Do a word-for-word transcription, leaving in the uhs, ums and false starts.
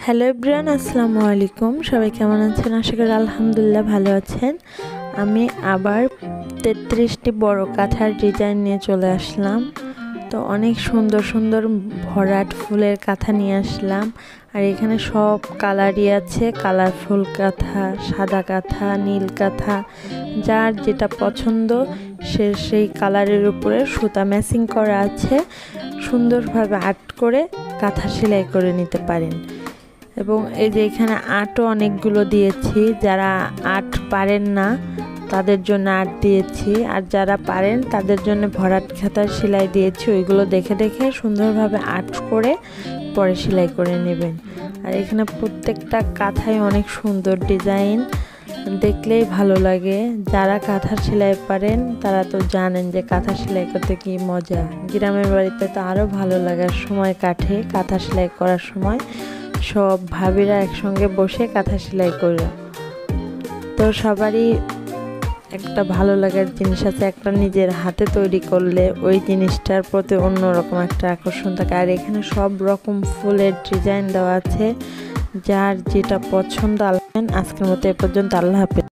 Hello everyone, আসসালামু আলাইকুম। সবাই কেমন আছেন? আশা করি আলহামদুলিল্লাহ ভালো আছেন। আমি আবার তেত্রিশটি বড় কাঁথার ডিজাইন নিয়ে চলে আসলাম। তো অনেক সুন্দর সুন্দর ভরাট ফুলের কাঁথা নিয়ে আসলাম। আর এখানে সব কালারই আছে, কালারফুল কাঁথা, সাদা কাঁথা, নীল কাঁথা, যার যেটা পছন্দ সে সেই কালারের উপরে সুতা ম্যাচিং করা আছে। সুন্দরভাবে আর্ট করে কাঁথা সেলাই করে নিতে পারেন। এবং এই যে এখানে আর্টও অনেকগুলো দিয়েছি, যারা আর্ট পারেন না তাদের জন্য আর্ট দিয়েছি, আর যারা পারেন তাদের জন্য ভরাট খাতার সেলাই দিয়েছি। ওইগুলো দেখে দেখে সুন্দরভাবে আর্ট করে পরে সেলাই করে নেবেন। আর এখানে প্রত্যেকটা কাঁথায় অনেক সুন্দর ডিজাইন, দেখলেই ভালো লাগে। যারা কাঁথা সেলাই পারেন তারা তো জানেন যে কাঁথা সেলাই করতে কি মজা। গ্রামের বাড়িতে তো আরও ভালো লাগার সময় কাটে কাঁথা সেলাই করার সময়। সব ভাবিরা একসঙ্গে বসে কাঁথা সেলাই করে, তো সবারই একটা ভালো লাগার জিনিস আছে। একটা নিজের হাতে তৈরি করলে ওই জিনিসটার প্রতি অন্যরকম একটা আকর্ষণ থাকে। আর এখানে সব রকম ফুলের ডিজাইন দেওয়া আছে, যার যেটা পছন্দ। আজকের মতো এ পর্যন্ত, আল্লাহ হাফেজ।